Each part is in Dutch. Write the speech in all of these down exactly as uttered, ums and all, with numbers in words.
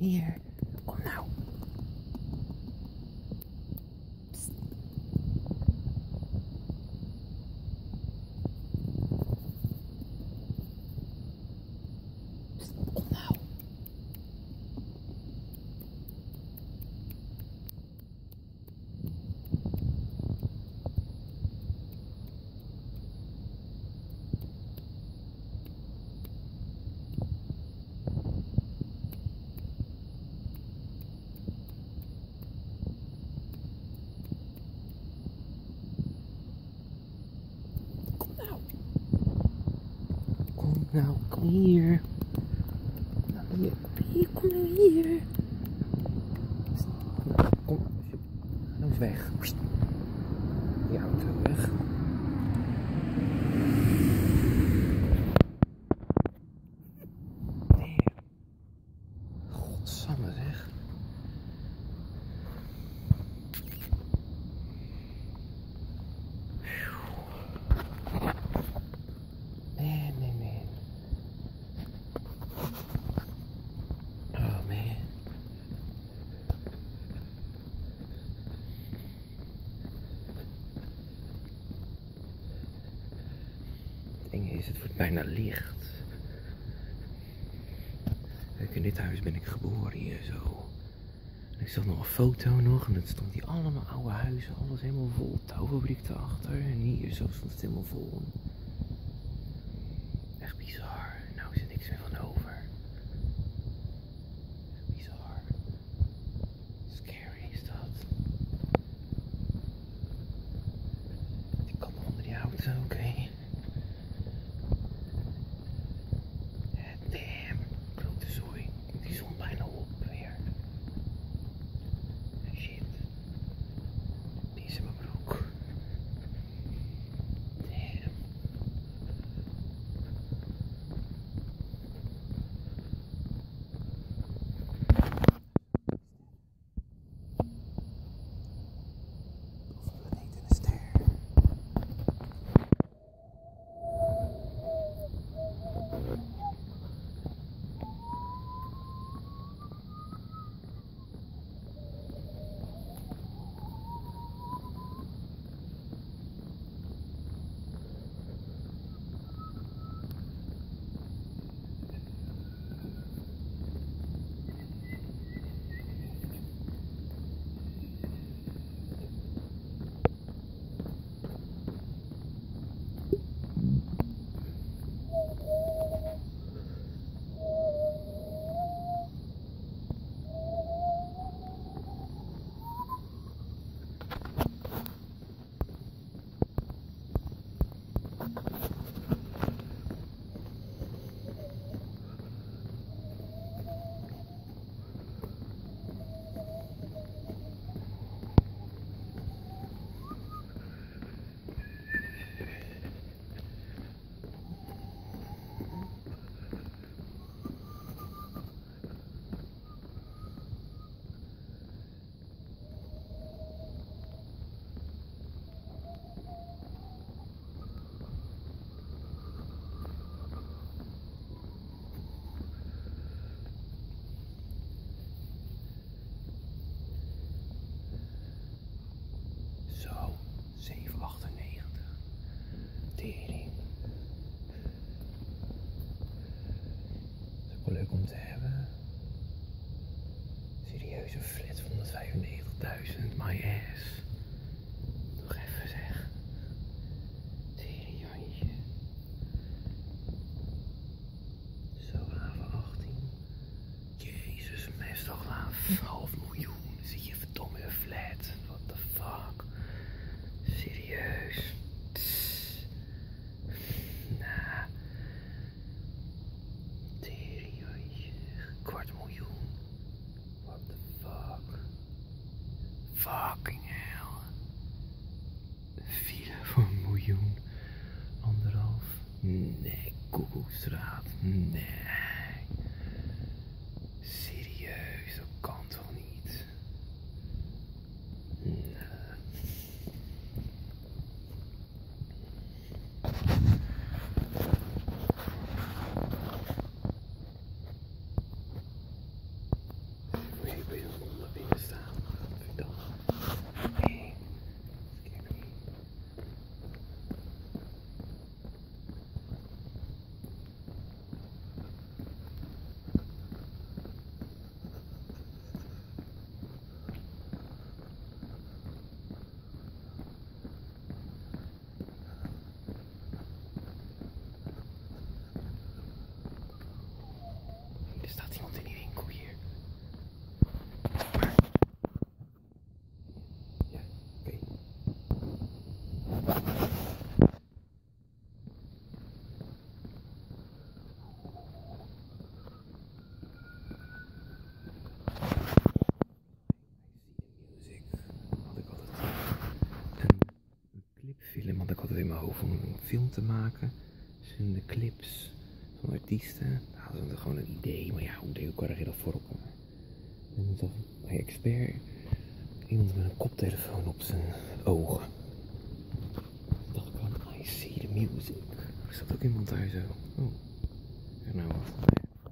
Hier, kom nou. Psst. Psst, kom nou. Kom nou, kom hier. Nou, hier, hier, kom nou hier. Nou, kom. Ga nou weg. Die auto weg. Nee. Godsamme zeg. Nee, nee, nee. Oh man. Het enge is, het wordt bijna licht. Kijk, in dit huis ben ik geboren hier zo. En ik zag nog een foto nog en het stond hier allemaal oude huizen, alles helemaal vol. Touwfabriek erachter en hier zo stond het helemaal vol. Echt bizar. Nou is er niks meer van over. Echt bizar. Scary is dat. Die kan nog onder die auto, oké. Okay. Damn. Grote zooi. Komt die zon bijna op weer. Shit. Die is in mijn broek. Damn. Of een planeet en een ster. Zo, zeven achtennegentig. Tering. Dat is ook wel leuk om te hebben. Serieus, een flat van honderdvijfennegentigduizend. My ass. Nog even zeg. Tering, jantje. Zo, haven achttien. Jezus, mest toch aan half miljoen. Dan zit je verdomme in een flat. What the fuck? Serieus? Tss. Nah. Tering, jantje. Kwart miljoen. What the fuck? Fucking hell. Een villa voor een miljoen. Anderhalf. Nee, Koekoekstraat. Nee. Serieus, dat kan toch niet? Nee. staat iemand in die winkel hier. Ja, oké. Clipfilm had ik altijd in mijn hoofd om een film te maken. Dus in de clips van artiesten. Daar hadden we gewoon een idee, maar ja, hoe deed ik ook dat voor elkaar? En dan zag ik bij Expert iemand met een koptelefoon op zijn ogen. Toen dacht ik van, I see the music. Er zat ook iemand daar zo. Oh, ja, nou wat.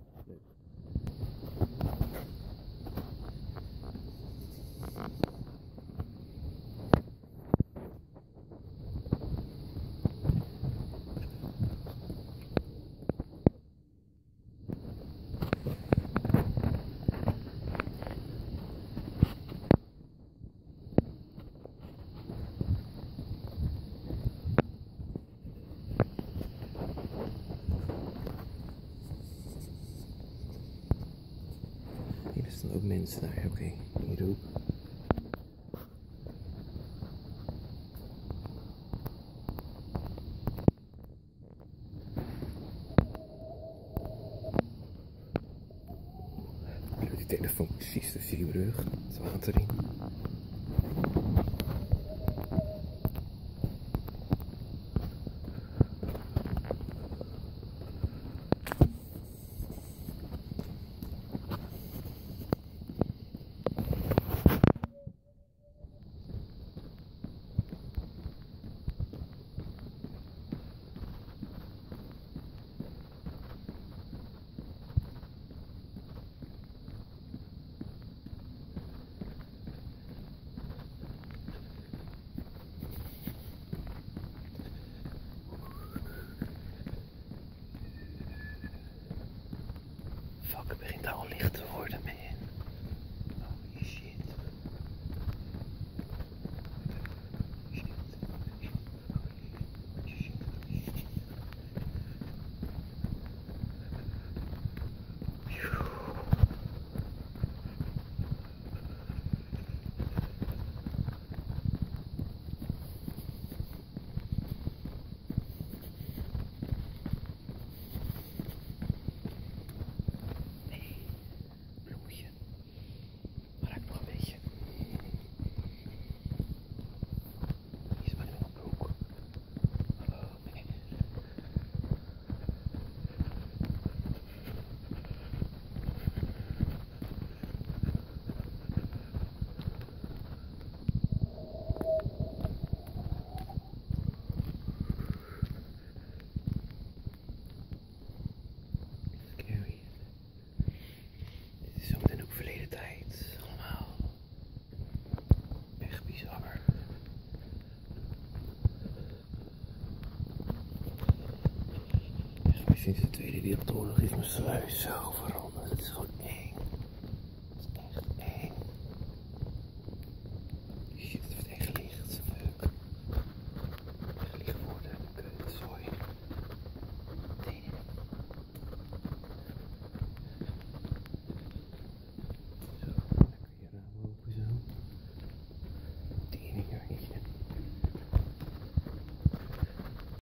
Er staan ook mensen daar, oké, okay. Hier ook. Ik heb die telefoon precies tussen je brug, het water in. Fuck, het begint al licht te worden, man. Holy shit. Shit. Shit. Shit. Sinds de Tweede Wereldoorlog is mijn sluis zo veranderd. Het is gewoon